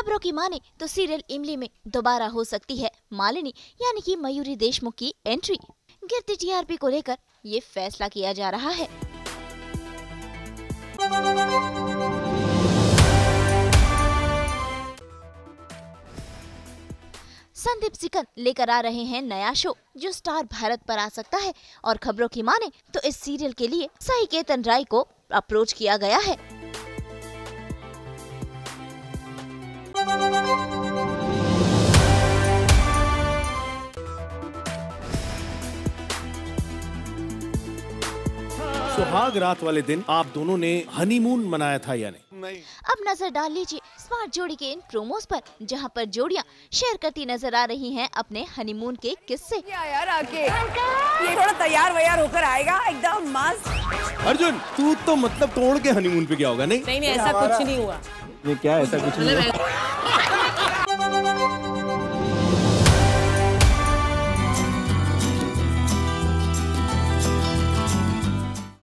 खबरों की माने तो सीरियल इमली में दोबारा हो सकती है मालिनी यानी कि मयूरी देशमुख की एंट्री। गिरती टीआरपी को लेकर ये फैसला किया जा रहा है। संदीप सिकंद लेकर आ रहे हैं नया शो जो स्टार भारत पर आ सकता है और खबरों की माने तो इस सीरियल के लिए साई केतन राय को अप्रोच किया गया है। सुहाग रात वाले दिन आप दोनों ने हनीमून मनाया था या नहीं? अब नजर डाल लीजिए स्मार्ट जोड़ी के इन प्रोमोस पर, जहां पर जोड़ियां शेयर करती नजर आ रही हैं अपने हनीमून के किस्से। यार आके ये थोड़ा तैयार वैयार होकर आएगा एकदम मस्त। अर्जुन तू तो मतलब तोड़ के हनीमून पे गया होगा नहीं? नहीं ऐसा कुछ नहीं हुआ। ये क्या ऐसा कुछ नहीं हुआ?